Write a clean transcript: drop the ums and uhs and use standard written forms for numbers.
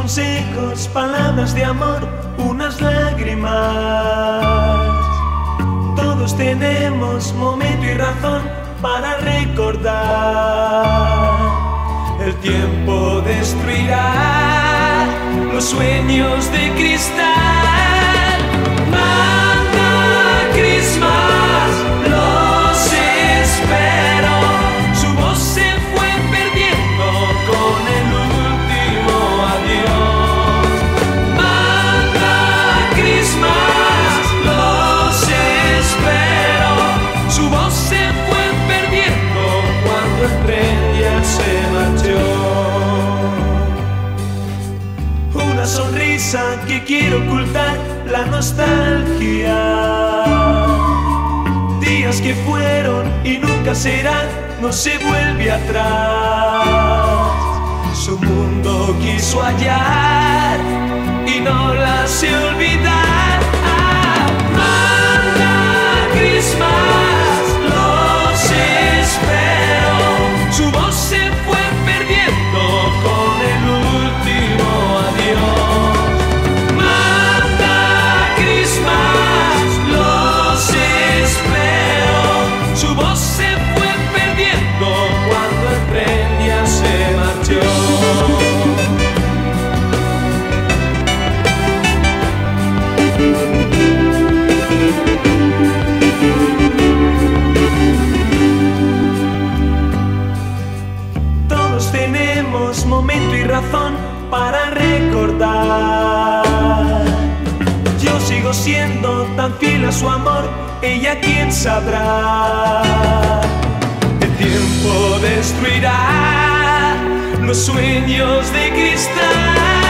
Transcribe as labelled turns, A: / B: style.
A: consejos, palabras de amor, unas lágrimas. Todos tenemos momento y razón para recordar. El tiempo destruirá los sueños de cristal. Manda Christmas, los espero. Su voz se fue perdiendo con el último adiós. Manda Christmas, los espero. Su voz se fue perdiendo cuando el tren ya se marchó. Una sonrisa que quiero ocultar la nostalgia. Días que fueron y nunca serán, no se vuelve atrás. Su mundo quiso hallar y no la sé olvidar. Manda Christmas, los espero. Su voz se fue perdiendo con el último adiós. Manda Christmas, los espero. Su voz se fue perdiendo cuando el tren ya se marchó. Todos tenemos momento y razón para recordar. Yo sigo siendo tan fiel a su amor, ella quién sabrá. El tiempo destruirá los sueños de cristal.